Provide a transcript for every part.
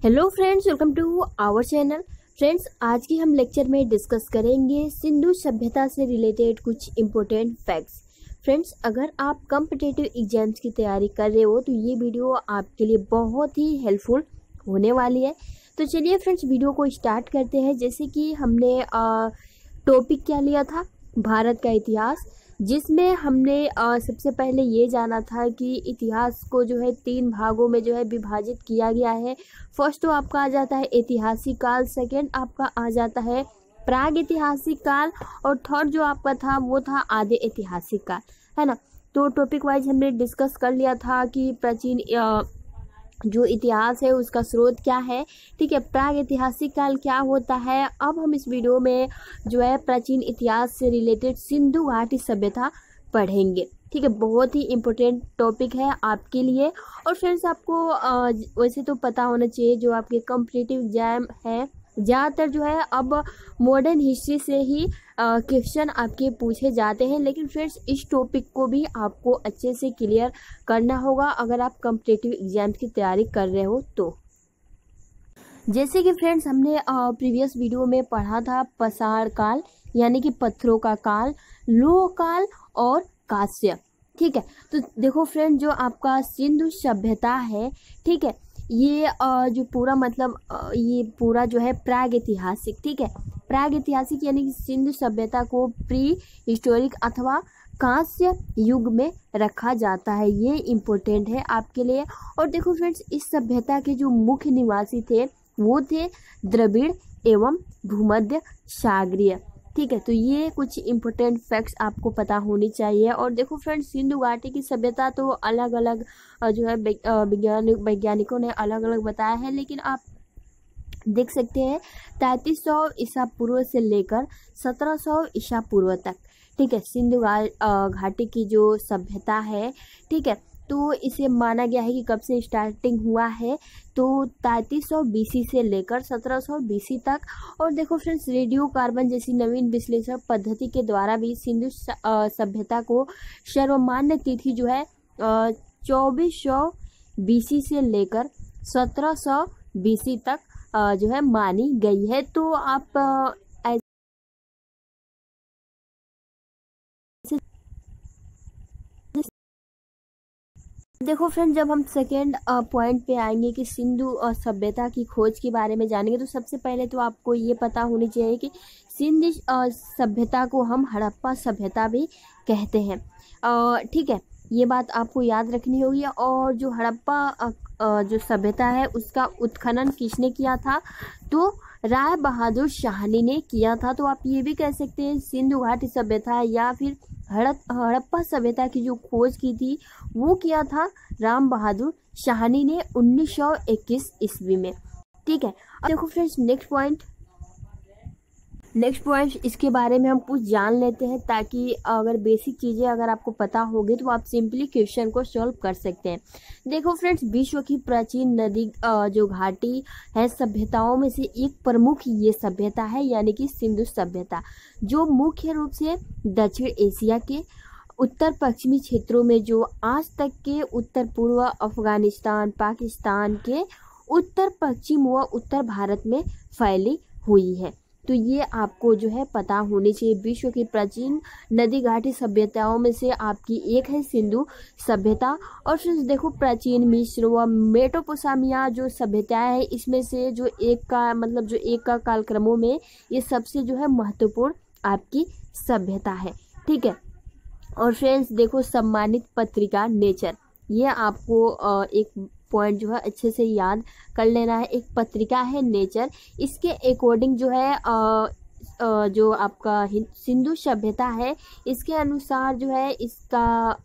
Hello friends, welcome to our channel. Friends, आज की हम लेक्चर में डिस्कस करेंगे सिंधु सभ्यता से रिलेटेड कुछ इम्पोर्टेंट फैक्ट्स। फ्रेंड्स, अगर आप कॉम्पिटिटिव एग्जाम्स की तैयारी कर रहे हो तो ये वीडियो आपके लिए बहुत ही हेल्पफुल होने वाली है। तो चलिए फ्रेंड्स, वीडियो को स्टार्ट करते हैं। जैसे कि हमने टॉपिक क्या लिया था, भारत का इतिहास, जिसमें हमने सबसे पहले ये जाना था कि इतिहास को जो है 3 भागों में जो है विभाजित किया गया है। फर्स्ट तो आपका आ जाता है ऐतिहासिक काल, सेकंड आपका आ जाता है प्राग ऐतिहासिक काल, और थर्ड जो आपका था वो था आदि ऐतिहासिक काल, है ना। तो टॉपिक वाइज हमने डिस्कस कर लिया था कि प्राचीन जो इतिहास है उसका स्रोत क्या है, ठीक है। प्राग ऐतिहासिक काल क्या होता है। अब हम इस वीडियो में जो है प्राचीन इतिहास से रिलेटेड सिंधु घाटी सभ्यता पढ़ेंगे, ठीक है। बहुत ही इम्पोर्टेंट टॉपिक है आपके लिए। और फ्रेंड्स, आपको वैसे तो पता होना चाहिए, जो आपके कॉम्पिटिटिव एग्जाम है ज़्यादातर जो है अब मॉडर्न हिस्ट्री से ही क्वेश्चन आपके पूछे जाते हैं। लेकिन फ्रेंड्स, इस टॉपिक को भी आपको अच्छे से क्लियर करना होगा अगर आप कॉम्पिटिटिव एग्जाम्स की तैयारी कर रहे हो तो। जैसे कि फ्रेंड्स, हमने प्रीवियस वीडियो में पढ़ा था पाषाण काल यानी कि पत्थरों का काल, लोह काल और कांस्य, ठीक है। तो देखो फ्रेंड, जो आपका सिंधु सभ्यता है, ठीक है, ये जो पूरा मतलब ये पूरा जो है प्राग ऐतिहासिक, ठीक है। प्राग ऐतिहासिक यानी कि सिंधु सभ्यता को प्री हिस्टोरिक अथवा कांस्य युग में रखा जाता है। ये इम्पोर्टेंट है आपके लिए। और देखो फ्रेंड्स, इस सभ्यता के जो मुख्य निवासी थे वो थे द्रविड़ एवं भूमध्य सागरीय, ठीक है। तो ये कुछ इम्पोर्टेंट फैक्ट्स आपको पता होनी चाहिए। और देखो फ्रेंड्स, सिंधु घाटी की सभ्यता तो अलग अलग जो है वैज्ञानिकों ने अलग अलग बताया है, लेकिन आप देख सकते हैं 3300 ईसा पूर्व से लेकर 1700 ईसा पूर्व तक, ठीक है, सिंधु घाटी की जो सभ्यता है, ठीक है। तो इसे माना गया है कि कब से स्टार्टिंग हुआ है, तो 3300 बीसी से लेकर 1700 बीसी तक। और देखो फ्रेंड्स, रेडियो कार्बन जैसी नवीन विश्लेषण पद्धति के द्वारा भी सिंधु सभ्यता को सर्वमान्य तिथि जो है 2400 बीसी से लेकर 1700 बीसी तक जो है मानी गई है। तो आप देखो फ्रेंड, जब हम सेकेंड पॉइंट पे आएंगे कि सिंधु सभ्यता की खोज के बारे में जानेंगे, तो सबसे पहले तो आपको ये पता होनी चाहिए कि सिंधु सभ्यता को हम हड़प्पा सभ्यता भी कहते हैं, ठीक है। ये बात आपको याद रखनी होगी। और जो हड़प्पा जो सभ्यता है उसका उत्खनन किसने किया था, तो राय बहादुर शाहनी ने किया था। तो आप ये भी कह सकते हैं सिंधु घाटी सभ्यता या फिर हड़प्पा सभ्यता की जो खोज की थी वो किया था राम बहादुर शाहनी ने 1921 ईस्वी में, ठीक है। अब देखो फ्रेंड्स, नेक्स्ट पॉइंट इसके बारे में हम कुछ जान लेते हैं, ताकि अगर बेसिक चीज़ें अगर आपको पता होगी तो आप सिंपली क्वेश्चन को सॉल्व कर सकते हैं। देखो फ्रेंड्स, विश्व की प्राचीन नदी जो घाटी है सभ्यताओं में से एक प्रमुख ये सभ्यता है, यानी कि सिंधु सभ्यता, जो मुख्य रूप से दक्षिण एशिया के उत्तर पश्चिमी क्षेत्रों में, जो आज तक के उत्तर पूर्व अफगानिस्तान, पाकिस्तान के उत्तर पश्चिम व उत्तर भारत में फैली हुई है। तो ये आपको जो है पता होनी चाहिए। विश्व की प्राचीन नदी घाटी सभ्यताओं में से आपकी एक है सिंधु सभ्यता। और फिर देखो, प्राचीन मिस्र व मेसोपोटामिया जो सभ्यता है, इसमें से जो एक का कालक्रमों में ये सबसे जो है महत्वपूर्ण आपकी सभ्यता है, ठीक है। और फ्रेंड्स देखो, सम्मानित पत्रिका नेचर, ये आपको एक पॉइंट जो है अच्छे से याद कर लेना है। एक पत्रिका है नेचर, इसके अकॉर्डिंग जो है जो आपका सिंधु सभ्यता है, इसके अनुसार जो है इसका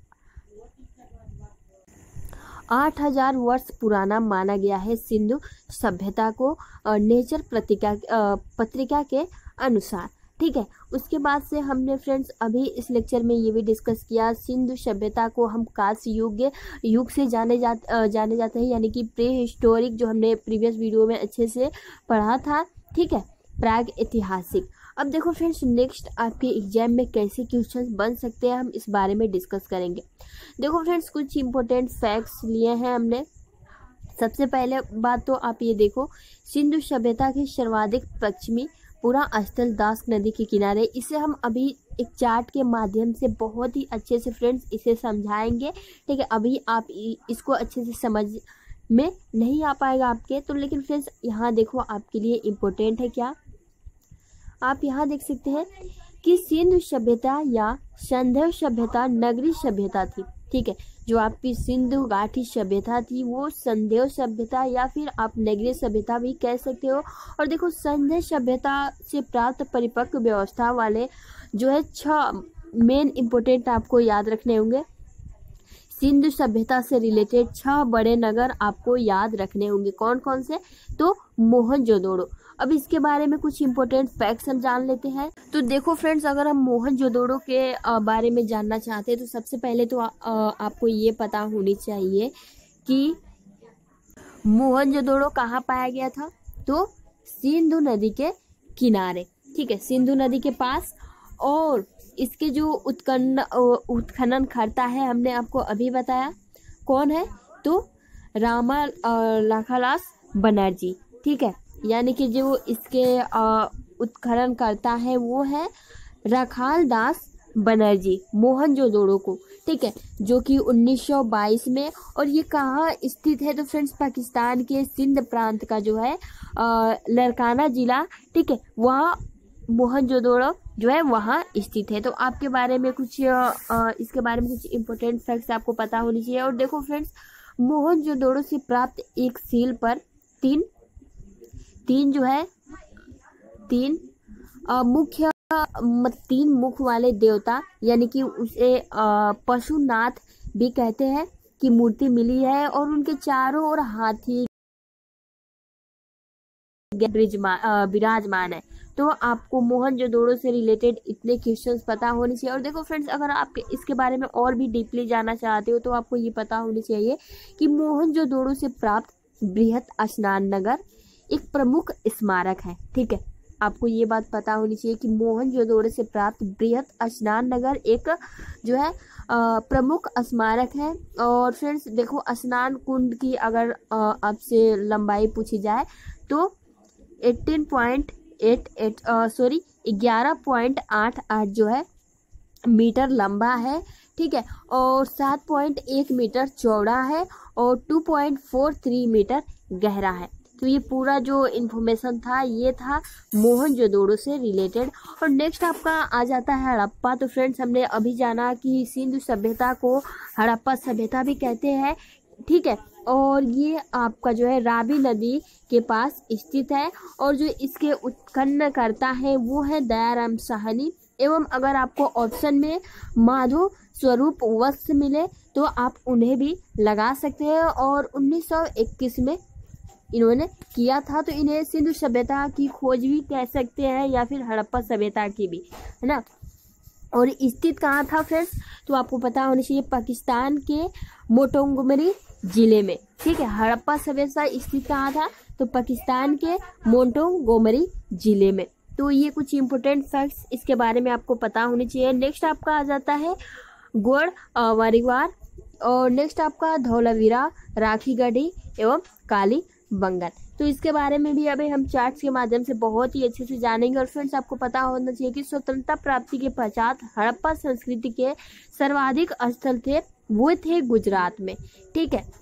8000 वर्ष पुराना माना गया है सिंधु सभ्यता को, नेचर पत्रिका के अनुसार, ठीक है। उसके बाद से हमने फ्रेंड्स अभी इस लेक्चर में ये भी डिस्कस किया, सिंधु सभ्यता को हम कांस्य युग से जाने जाते हैं, यानी कि प्री हिस्टोरिक, जो हमने प्रीवियस वीडियो में अच्छे से पढ़ा था, ठीक है, प्राग ऐतिहासिक। अब देखो फ्रेंड्स, नेक्स्ट आपके एग्जाम में कैसे क्वेश्चंस बन सकते हैं हम इस बारे में डिस्कस करेंगे। देखो फ्रेंड्स, कुछ इंपॉर्टेंट फैक्ट्स लिए हैं हमने। सबसे पहले बात तो आप ये देखो, सिंधु सभ्यता के सर्वाधिक पश्चिमी पूरा स्थल दास नदी के किनारे। इसे हम अभी एक चार्ट के माध्यम से बहुत ही अच्छे से फ्रेंड्स इसे समझाएंगे, ठीक है। अभी आप इसको अच्छे से समझ में नहीं आ पाएगा आपके, तो लेकिन फ्रेंड्स यहाँ देखो आपके लिए इम्पोर्टेंट है क्या, आप यहाँ देख सकते हैं कि सिंधु सभ्यता या संधेय सभ्यता नगरीय सभ्यता थी, ठीक है। जो आपकी सिंधु घाटी सभ्यता थी वो संधेय सभ्यता या फिर आप नगरीय सभ्यता भी कह सकते हो। और देखो संधेय सभ्यता से प्राप्त परिपक्व व्यवस्था वाले जो है 6 मेन इम्पोर्टेंट आपको याद रखने होंगे। सिंधु सभ्यता से रिलेटेड 6 बड़े नगर आपको याद रखने होंगे। कौन कौन से? तो मोहनजोदड़ो। अब इसके बारे में कुछ इम्पोर्टेंट फैक्ट्स हम जान लेते हैं। तो देखो फ्रेंड्स, अगर हम मोहनजोदड़ो के बारे में जानना चाहते हैं तो सबसे पहले तो आपको ये पता होनी चाहिए कि मोहनजोदड़ो कहाँ पाया गया था। तो सिंधु नदी के किनारे, ठीक है, सिंधु नदी के पास। और इसके जो उत्खनन करता है हमने आपको अभी बताया, कौन है? तो रामा लखनलास बनर्जी, ठीक है। यानी कि जो इसके उत्खनन करता है वो है रखाल दास बनर्जी मोहनजोदड़ो को, ठीक है, जो कि 1922 में। और ये कहाँ स्थित है? तो फ्रेंड्स पाकिस्तान के सिंध प्रांत का जो है लरकाना जिला, ठीक है, वहाँ मोहनजोदड़ो जो है वहाँ स्थित है। तो आपके बारे में कुछ इसके बारे में कुछ इम्पोर्टेंट फैक्ट्स आपको पता होनी चाहिए। और देखो फ्रेंड्स, मोहनजोदड़ो से प्राप्त एक सील पर तीन मुख वाले देवता, यानी कि उसे पशुनाथ भी कहते हैं, की मूर्ति मिली है। और उनके चारों ओर हाथी विराजमान है। तो आपको मोहनजोदड़ो से रिलेटेड इतने क्वेश्चंस पता होने चाहिए। और देखो फ्रेंड्स, अगर आप इसके बारे में और भी डीपली जानना चाहते हो तो आपको ये पता होनी चाहिए कि मोहनजोदड़ो से प्राप्त बृहत स्नान नगर एक प्रमुख स्मारक है, ठीक है। आपको ये बात पता होनी चाहिए कि मोहनजोदड़ो से प्राप्त बृहत स्नान नगर एक जो है प्रमुख स्मारक है। और फ्रेंड्स देखो, स्नान कुंड की अगर आपसे लंबाई पूछी जाए तो 11.88 जो है मीटर लंबा है, ठीक है, और 7.1 मीटर चौड़ा है और 2.43 मीटर गहरा है। तो ये पूरा जो इन्फॉर्मेशन था ये था मोहनजोदड़ो से रिलेटेड। और नेक्स्ट आपका आ जाता है हड़प्पा। तो फ्रेंड्स हमने अभी जाना कि सिंधु सभ्यता को हड़प्पा सभ्यता भी कहते हैं, ठीक है। और ये आपका जो है रावी नदी के पास स्थित है। और जो इसके उत्खनन करता है वो है दयाराम साहनी। एवं अगर आपको ऑप्शन में माधो स्वरूप वत्स मिले तो आप उन्हें भी लगा सकते हैं। और 1921 में इन्होंने किया था। तो इन्हें सिंधु सभ्यता की खोज भी कह सकते हैं या फिर हड़प्पा सभ्यता की भी, है ना। और स्थित कहाँ था फ्रेंड्स? तो आपको पता होना चाहिए पाकिस्तान के मोंटोगोमरी जिले में, ठीक है। हड़प्पा सभ्यता स्थित कहाँ था? तो पाकिस्तान के मोंटोगोमरी जिले में। तो ये कुछ इम्पोर्टेंट फैक्ट्स इसके बारे में आपको पता होनी चाहिए। नेक्स्ट आपका आ जाता है गोड़ वारीवार। और नेक्स्ट आपका धौलावीरा, राखीगढ़ी एवं काली बंगन। तो इसके बारे में भी अभी हम चार्ट्स के माध्यम से बहुत ही अच्छे से जानेंगे। और फ्रेंड्स आपको पता होना चाहिए कि स्वतंत्रता प्राप्ति के पश्चात हड़प्पा संस्कृति के सर्वाधिक स्थल थे वो थे गुजरात में, ठीक है।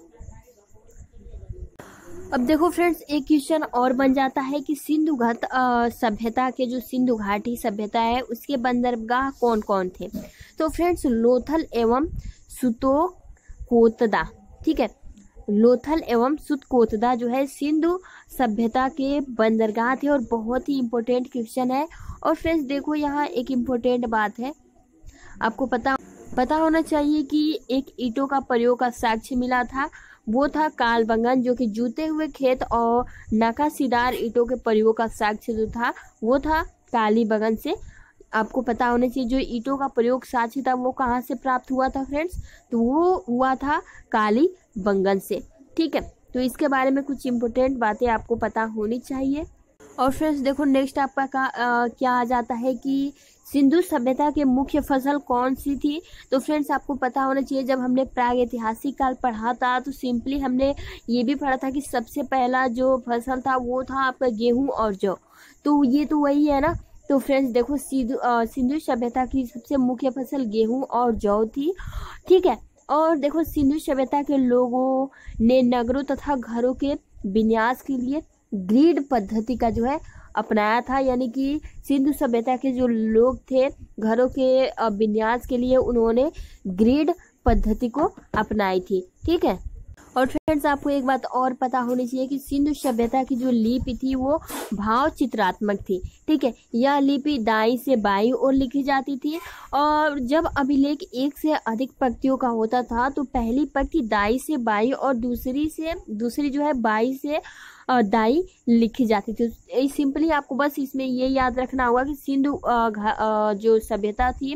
अब देखो फ्रेंड्स, एक क्वेश्चन और बन जाता है कि सिंधु घाट सभ्यता के जो सिंधु घाटी सभ्यता है उसके बंदरगाह कौन कौन थे? तो फ्रेंड्स लोथल एवं सुतोकोतदा, ठीक है। लोथल एवं सुतकोतदा जो है सिंधु सभ्यता के बंदरगाह थे। और बहुत ही इम्पोर्टेंट क्वेश्चन है। और फ्रेंड्स देखो, यहाँ एक इम्पोर्टेंट बात है, आपको पता होना चाहिए कि एक ईंटों का प्रयोग का साक्ष्य मिला था, वो था कालबंगन, जो कि जूते हुए खेत और नकाशीदार ईंटों के प्रयोग का साक्ष्य जो था वो था कालीबंगन से। आपको पता होना चाहिए जो ईंटों का प्रयोग साक्ष्य था वो कहाँ से प्राप्त हुआ था फ्रेंड्स? तो वो हुआ था कालीबंगन से, ठीक है। तो इसके बारे में कुछ इम्पोर्टेंट बातें आपको पता होनी चाहिए। और फ्रेंड्स देखो, नेक्स्ट आपका क्या आ जाता है कि सिंधु सभ्यता के मुख्य फसल कौन सी थी? तो फ्रेंड्स आपको पता होना चाहिए, जब हमने प्रागैतिहासिक काल पढ़ा था तो सिंपली हमने ये भी पढ़ा था कि सबसे पहला जो फसल था वो था आपका गेहूं और जौ। तो ये तो वही है ना। तो फ्रेंड्स देखो, सिंधु सभ्यता की सबसे मुख्य फसल गेहूं और जौ थी, ठीक है। और देखो, सिंधु सभ्यता के लोगों ने नगरों तथा घरों के विन्यास के लिए ग्रिड पद्धति का जो है अपनाया था, यानी कि सिंधु सभ्यता के जो लोग थे घरों के विन्यास के लिए उन्होंने ग्रिड पद्धति को अपनाई थी, ठीक है। और फ्रेंड्स आपको एक बात और पता होनी चाहिए कि सिंधु सभ्यता की जो लिपि थी वो भाव चित्रात्मक थी, ठीक है। यह लिपि दाईं से बाईं ओर लिखी जाती थी, और जब अभिलेख एक से अधिक पंक्तियों का होता था तो पहली पंक्ति दाईं से बाईं और दूसरी जो है बाईं से दाईं लिखी जाती थी। सिंपली आपको बस इसमें ये याद रखना होगा कि सिंधु जो सभ्यता थी।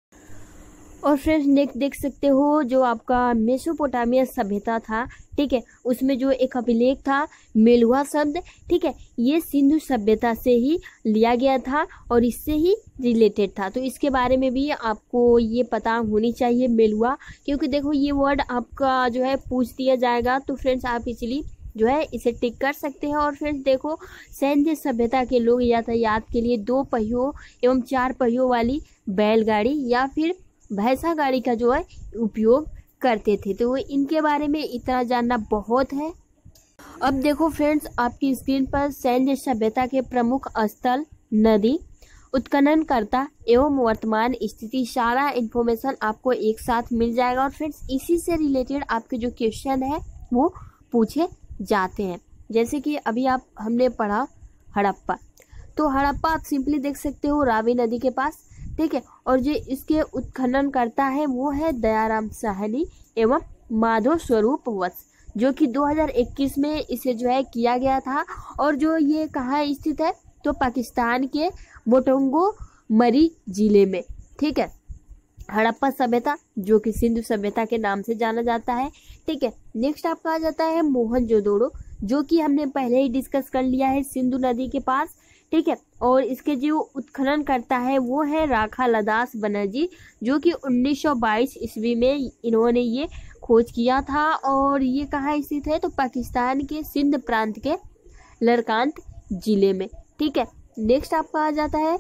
और फ्रेंड्स नेक्स्ट देख सकते हो जो आपका मेसोपोटामिया सभ्यता था, ठीक है, उसमें जो एक अभिलेख था मेलुहा शब्द, ठीक है, ये सिंधु सभ्यता से ही लिया गया था और इससे ही रिलेटेड था। तो इसके बारे में भी आपको ये पता होनी चाहिए मेलुहा, क्योंकि देखो ये वर्ड आपका जो है पूछ दिया जाएगा, तो फ्रेंड्स आप इसलिए जो है इसे टिक कर सकते हैं। और फ्रेंड्स देखो, सैन्य सभ्यता के लोग यातायात के लिए 2 पहियों एवं 4 पहियों वाली बैलगाड़ी या फिर भैंसा गाड़ी का जो है उपयोग करते थे। तो इनके बारे में इतना जानना बहुत है। अब देखो फ्रेंड्स, आपकी स्क्रीन पर सैन्य सभ्यता के प्रमुख स्थल, नदी, उत्खननकर्ता एवं वर्तमान स्थिति, सारा इन्फॉर्मेशन आपको एक साथ मिल जाएगा। और फ्रेंड्स इसी से रिलेटेड आपके जो क्वेश्चन है वो पूछे जाते हैं। जैसे कि अभी हमने पढ़ा हड़प्पा, तो हड़प्पा आप सिंपली देख सकते हो रावी नदी के पास, ठीक है। और जो इसके उत्खनन करता है वो है दयाराम साहनी एवं माधव स्वरूप वत्स, जो कि 2021 में इसे जो है किया गया था। और जो ये कहाँ स्थित है, तो पाकिस्तान के मोटोंगो मरी जिले में, ठीक है। हड़प्पा सभ्यता जो कि सिंधु सभ्यता के नाम से जाना जाता है, ठीक है। नेक्स्ट आपका आ जाता है मोहनजोदड़ो, जो कि हमने पहले ही डिस्कस कर लिया है, सिंधु नदी के पास, ठीक है। और इसके जो उत्खनन करता है वो है राखा लदास बनर्जी, जो कि 1922 ईस्वी में इन्होंने ये खोज किया था। और ये कहाँ स्थित है, तो पाकिस्तान के सिंध प्रांत के लरकांत जिले में, ठीक है। नेक्स्ट आपका आ जाता है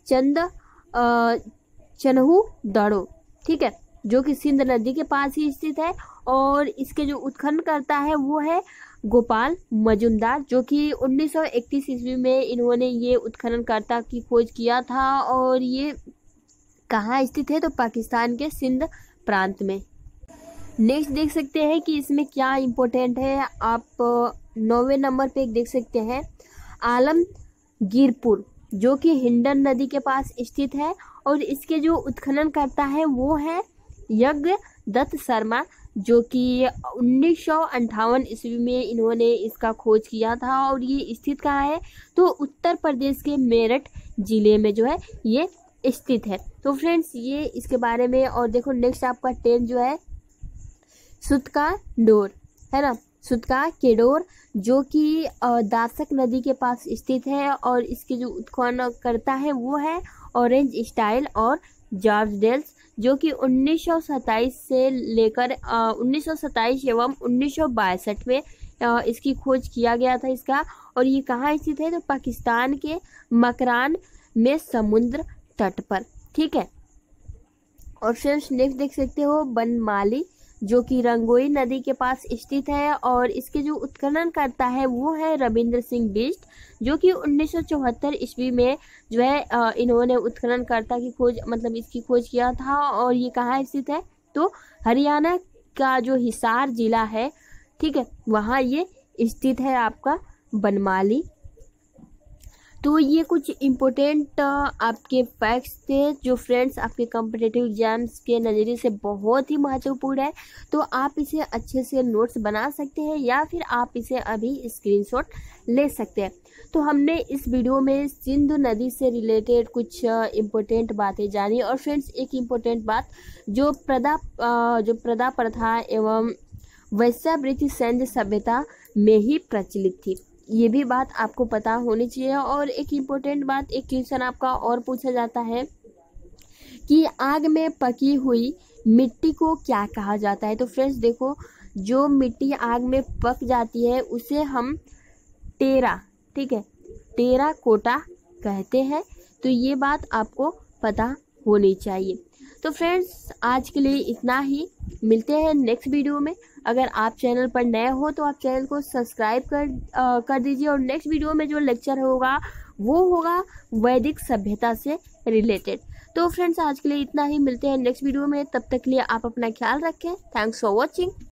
चन्हू दाड़ो, ठीक है, जो कि सिंध नदी के पास ही स्थित है। और इसके जो उत्खनन करता है वो है गोपाल मजुमदार, जो कि 1931 ईस्वी में इन्होंने ये उत्खननकर्ता की खोज किया था। और ये कहाँ स्थित है, तो पाकिस्तान के सिंध प्रांत में। नेक्स्ट देख सकते हैं कि इसमें क्या इम्पोर्टेंट है। आप 9वें नंबर पे एक देख सकते हैं आलमगीरपुर, जो कि हिंडन नदी के पास स्थित है। और इसके जो उत्खनन करता है वो है यज्ञ दत्त शर्मा, जो कि 1958 ईस्वी में इन्होंने इसका खोज किया था। और ये स्थित कहाँ है, तो उत्तर प्रदेश के मेरठ जिले में जो है ये स्थित है। तो फ्रेंड्स ये इसके बारे में। और देखो नेक्स्ट आपका 10 जो है सुतका डोर है ना, सुतका केडोर, जो कि दासक नदी के पास स्थित है। और इसके जो उत्खनन करता है वो है ऑरेंज स्टाइल और जॉर्ज डेल्स, जो कि 1927 से लेकर 1927 एवं 1962 में इसकी खोज किया गया था इसका। और ये कहाँ स्थित है, तो पाकिस्तान के मकरान में समुद्र तट पर, ठीक है। और फ्रेंड्स नेक्स्ट देख सकते हो बनमाली, जो कि रंगोई नदी के पास स्थित है। और इसके जो उत्खनन करता है वो है रविंद्र सिंह बिष्ट, जो कि 1974 ईस्वी में जो है इन्होंने उत्खननकर्ता की खोज मतलब इसकी खोज किया था। और ये कहाँ स्थित है, तो हरियाणा का जो हिसार जिला है, ठीक है, वहाँ ये स्थित है आपका बनमाली। तो ये कुछ इम्पोर्टेंट आपके फैक्ट्स थे जो फ्रेंड्स आपके कॉम्पिटिटिव एग्जाम्स के नज़रिए से बहुत ही महत्वपूर्ण है। तो आप इसे अच्छे से नोट्स बना सकते हैं या फिर आप इसे अभी स्क्रीनशॉट ले सकते हैं। तो हमने इस वीडियो में सिंधु नदी से रिलेटेड कुछ इम्पोर्टेंट बातें जानी। और फ्रेंड्स एक इम्पोर्टेंट बात, जो प्रदा प्रथा एवं वैश्यावृत्ति सैन्य सभ्यता में ही प्रचलित थी, ये भी बात आपको पता होनी चाहिए। और एक इम्पोर्टेंट बात, एक क्वेश्चन आपका और पूछा जाता है कि आग में पकी हुई मिट्टी को क्या कहा जाता है। तो फ्रेंड्स देखो, जो मिट्टी आग में पक जाती है उसे हम टेरा, ठीक है, टेराकोटा कहते हैं। तो ये बात आपको पता होनी चाहिए। तो फ्रेंड्स आज के लिए इतना ही, मिलते हैं नेक्स्ट वीडियो में। अगर आप चैनल पर नए हो तो आप चैनल को सब्सक्राइब कर दीजिए। और नेक्स्ट वीडियो में जो लेक्चर होगा वो होगा वैदिक सभ्यता से रिलेटेड। तो फ्रेंड्स आज के लिए इतना ही, मिलते हैं नेक्स्ट वीडियो में। तब तक के लिए आप अपना ख्याल रखें। Thanks for watching.